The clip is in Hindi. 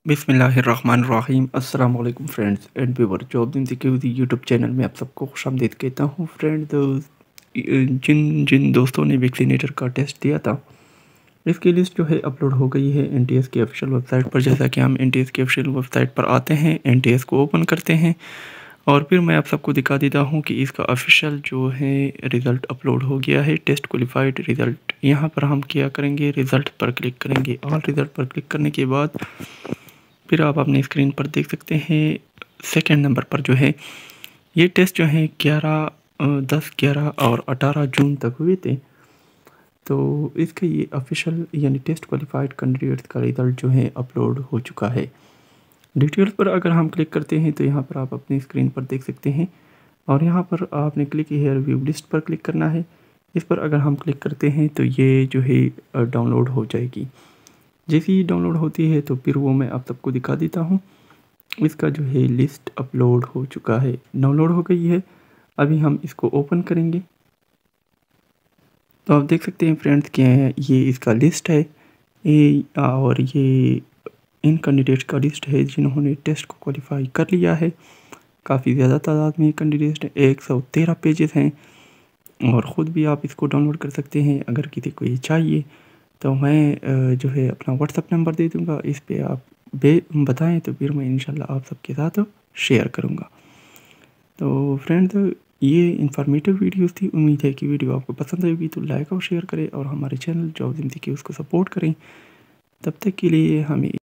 बिस्मिल्लाहिर्रहमानिर्रहीम। अस्सलाम वालेकुम फ्रेंड्स एंड व्यूवर। जॉब ज़िंदगी विद यूट्यूब चैनल में आप सबको खुशामदीद कहता हूँ। फ्रेंड, जिन जिन दोस्तों ने वैक्सीनेटर का टेस्ट दिया था, इसकी लिस्ट जो है अपलोड हो गई है एनटीएस की ऑफिशियल वेबसाइट पर। जैसा कि हम एनटीएस की ऑफिशियल वेबसाइट पर आते हैं, एनटीएस को ओपन करते हैं और फिर मैं आप सबको दिखा देता हूँ कि इसका ऑफिशियल जो है रिज़ल्ट अपलोड हो गया है। टेस्ट क्वालिफाइड रिज़ल्ट यहाँ पर हम क्या करेंगे, रिज़ल्ट पर क्लिक करेंगे। ऑल रिज़ल्ट पर क्लिक करने के बाद फिर आप अपनी स्क्रीन पर देख सकते हैं सेकंड नंबर पर जो है ये टेस्ट जो है 10, 11 और 18 जून तक हुए थे। तो इसका ये ऑफिशियल यानी टेस्ट क्वालिफाइड कैंडिडेट्स का रिज़ल्ट जो है अपलोड हो चुका है। डिटेल्स पर अगर हम क्लिक करते हैं तो यहाँ पर आप अपनी स्क्रीन पर देख सकते हैं और यहाँ पर आपने क्लिक हेयर व्यू लिस्ट पर क्लिक करना है। इस पर अगर हम क्लिक करते हैं तो ये जो है डाउनलोड हो जाएगी। जैसे ही डाउनलोड होती है तो फिर वो मैं आप सबको दिखा देता हूँ। इसका जो है लिस्ट अपलोड हो चुका है, डाउनलोड हो गई है। अभी हम इसको ओपन करेंगे तो आप देख सकते हैं फ्रेंड्स कि ये इसका लिस्ट है और ये इन कैंडिडेट्स का लिस्ट है जिन्होंने टेस्ट को क्वालिफाई कर लिया है। काफ़ी ज़्यादा तादाद में कैंडिडेट्स हैं, 113 पेजेस हैं और ख़ुद भी आप इसको डाउनलोड कर सकते हैं। अगर किसी को ये चाहिए तो मैं जो है अपना व्हाट्सअप नंबर दे दूँगा, इस पे आप बताएं तो फिर मैं इंशाल्लाह आप सबके साथ शेयर करूँगा। तो फ्रेंड्स, ये इन्फॉर्मेटिव वीडियोस थी। उम्मीद है कि वीडियो आपको पसंद आएगी, तो लाइक और शेयर करें और हमारे चैनल जॉब ज़िंदगी उसको सपोर्ट करें। तब तक के लिए हमें